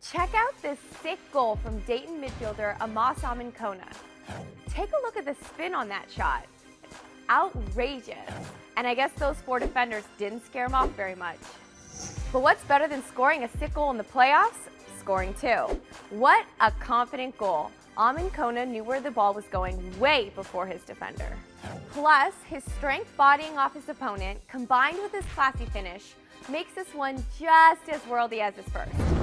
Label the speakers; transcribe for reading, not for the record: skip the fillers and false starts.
Speaker 1: Check out this sick goal from Dayton midfielder Amass Amankona. Take a look at the spin on that shot. Outrageous. And I guess those 4 defenders didn't scare him off very much. But what's better than scoring a sick goal in the playoffs? Scoring 2. What a confident goal. Amankona knew where the ball was going way before his defender. Plus, his strength bodying off his opponent, combined with his classy finish, makes this one just as worldy as his first.